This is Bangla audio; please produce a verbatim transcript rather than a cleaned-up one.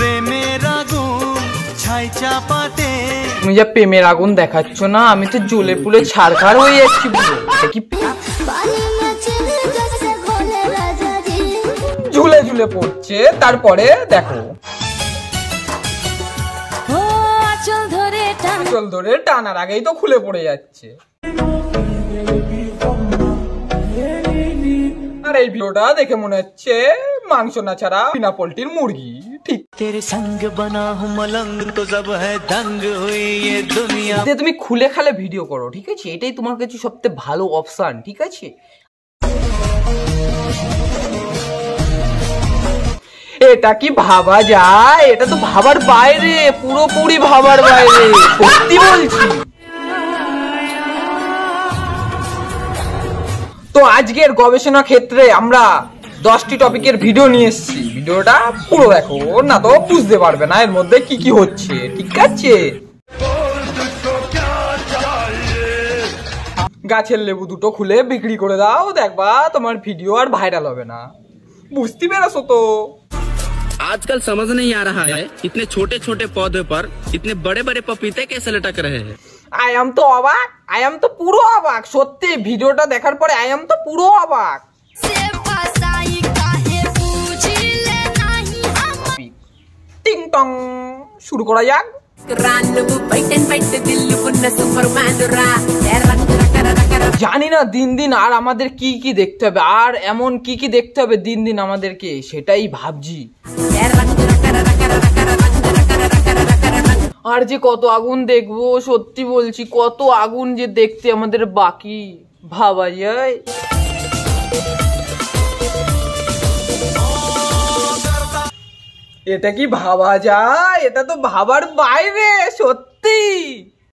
প্রেমের আগুন ছাই চাপাতে। তুমি যা প্রেমের আগুন দেখাচ্ছ না, আমি তো জ্বলে পুড়ে ছারখার হয়ে যাচ্ছি পুরো। কি ঝুলে ঝুলে পড়ছে, তারপরে দেখো আঁচল ধরে টানার আগেই তো খুলে পড়ে যাচ্ছে। আর এই ভিডিওটা দেখে মনে হচ্ছে মাংস না ছাড়া বিনা পোল্ট্রির মুরগি। ঠিক তুমি খুলে খালে ভিডিও করো, ঠিক আছে? এটাই তোমার কাছে সবচেয়ে ভালো অপশন, ঠিক আছে? এটা কি ভাবা যায়? এটা তো ভাবার বাইরে, পুরোপুরি ভাবার বাইরে, সত্যি বলছি। তো আজকের গবেষণা ক্ষেত্রে আমরা দশটি টপিকের ভিডিও নিয়ে এসেছি। ভিডিওটা পুরো দেখো, না তো বুঝতে পারবে না এর মধ্যে কি কি হচ্ছে, ঠিক আছে? গাছের লেবু দুটো খুলে বিক্রি করে দাও, দেখবা তোমার ভিডিও আর ভাইরাল হবে না। বুঝতে পেরেছো তো? आजकल समझ नहीं आ रहा है इतने छोटे छोटे पौधे पर इतने बड़े बड़े पपीते कैसे लटक रहे हैं। আই এম তো অবাক, আই এম তো পুরো অবাক, সত্যি ভিডিওটা দেখার পরে আই এম তো পুরো অবাক। টিং টং, শুরু করা যাক। জানি না দিন দিন আর আমাদের কি কি দেখতে হবে, আর এমন কি কি দেখতে হবে দিন দিন আমাদেরকে, সেটাই ভাবছি। আর যে কত আগুন দেখবো, সত্যি বলছি কত আগুন যে দেখতে আমাদের বাকি, ভাবা যায়? এটা কি ভাবা যায়? এটা তো ভাবার বাইরে, সত্যি।